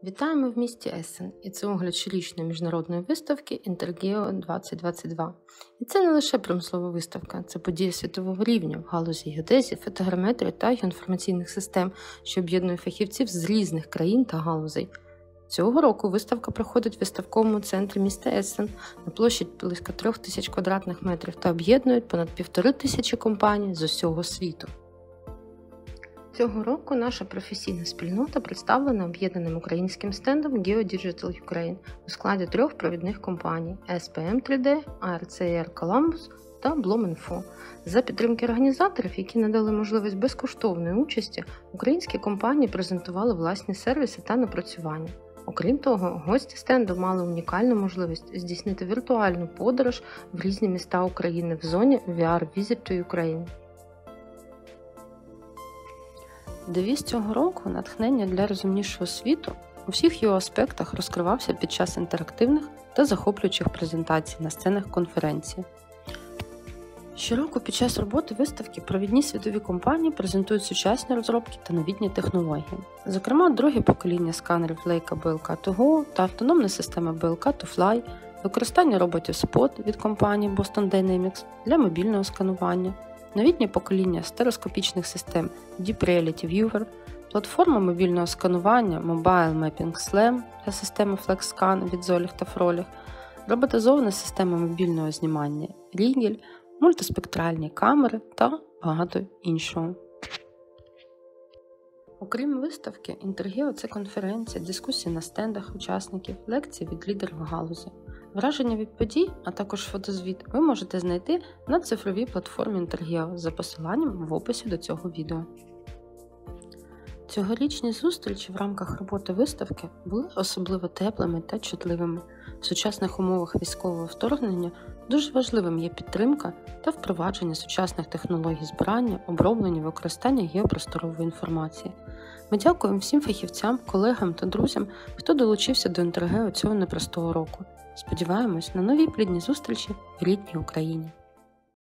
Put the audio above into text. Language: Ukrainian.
Вітаємо в місті Ессен, і це огляд щорічної міжнародної виставки Інтергео 2022. І це не лише промислова виставка, це подія світового рівня в галузі геодезії, фотограметрії та інформаційних систем, що об'єднує фахівців з різних країн та галузей. Цього року виставка проходить в виставковому центрі міста Ессен на площі близько 3000 квадратних метрів та об'єднують понад 1500 компаній з усього світу. Цього року наша професійна спільнота представлена об'єднаним українським стендом GeoDigital Ukraine у складі 3 провідних компаній SPM 3D, ARCR Columbus та Bloom.Info. За підтримки організаторів, які надали можливість безкоштовної участі, українські компанії презентували власні сервіси та напрацювання. Окрім того, гості стенду мали унікальну можливість здійснити віртуальну подорож в різні міста України в зоні VR Visit to Ukraine. Девіз цього року «Натхнення для розумнішого світу» у всіх його аспектах розкривався під час інтерактивних та захоплюючих презентацій на сценах конференції. Щороку під час роботи виставки провідні світові компанії презентують сучасні розробки та новітні технології. Зокрема, друге покоління сканерів Leica BLK2Go та автономна система BLK2Fly, використання роботів Spot від компанії Boston Dynamics для мобільного сканування, новітнє покоління стереоскопічних систем Deep Reality Viewer, платформа мобільного сканування Mobile Mapping SLAM та система FlexScan від Zolich та Frolich, роботизована система мобільного знімання Rigel, мультиспектральні камери та багато іншого. Окрім виставки, Інтергео – це конференція, дискусії на стендах учасників, лекції від лідерів галузі. Враження від подій, а також фотозвіт ви можете знайти на цифровій платформі Інтергео за посиланням в описі до цього відео. Цьогорічні зустрічі в рамках роботи виставки були особливо теплими та чутливими. В сучасних умовах військового вторгнення дуже важливим є підтримка та впровадження сучасних технологій збирання, оброблення і використання геопросторової інформації. Ми дякуємо всім фахівцям, колегам та друзям, хто долучився до Інтергео цього непростого року. Сподіваємось на нові плідні зустрічі в рідній Україні.